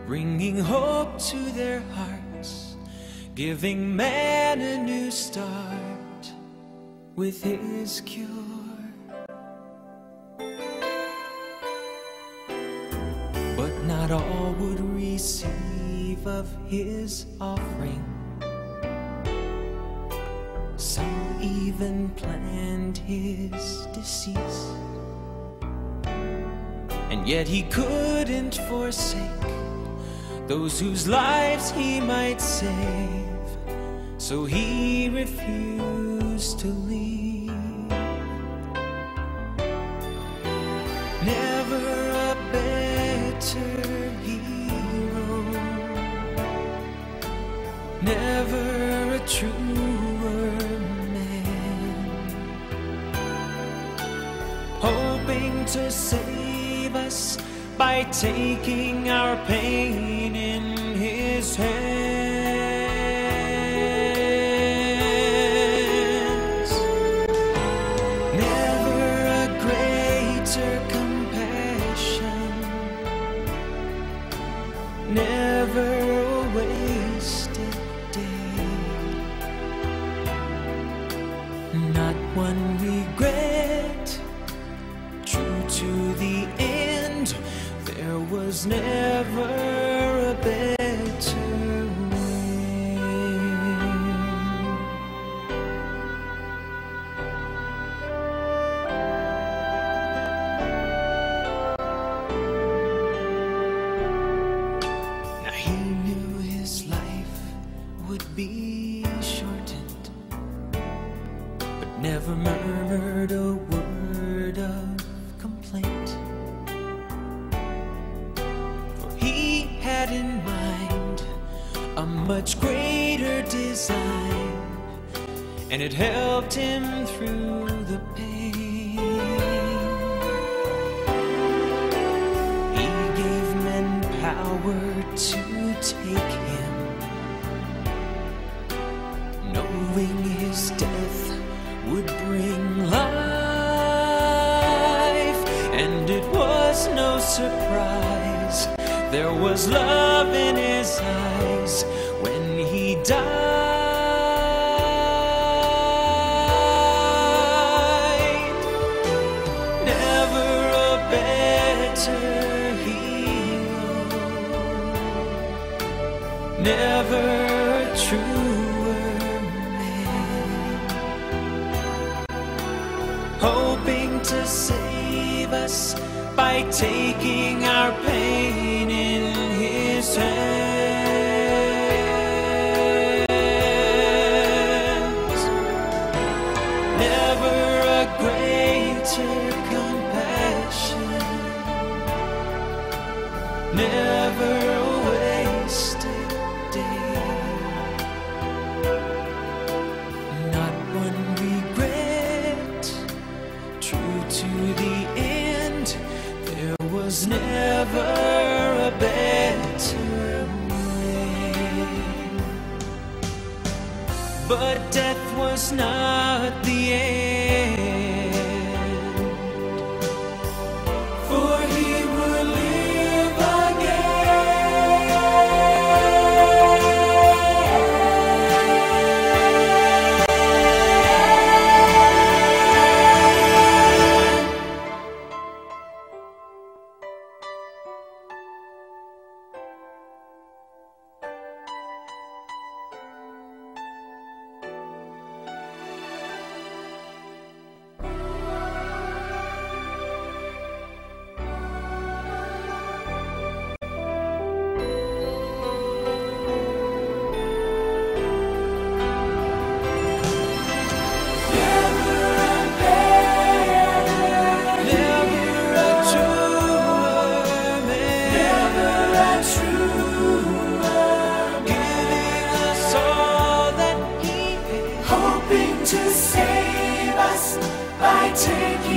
bringing hope to their hearts, giving man a new start with his cure. But not all would receive of his offering. Some even planned his decease, and yet he couldn't forsake those whose lives he might save, so he refused to leave. Never a better hero, never a truer man, hoping to save us by taking our pain in his hands. Never a greater compassion, never a wasted day, not one regret, true to the end. There was never a better way. Now he knew his life would be shortened, but never murmured a word of complaint. Had in mind a much greater design, and it helped him through the pain. He gave men power to take him, knowing his death would bring life, and it was no surprise. There was love in his eyes when he died. Never a better hero, never a truer man, hoping to save us by taking our pain in his hands. Never a greater compassion, never a wasted day, not one regret, true to the end. There was never a better way. But death was not the end, for he would live to save us by taking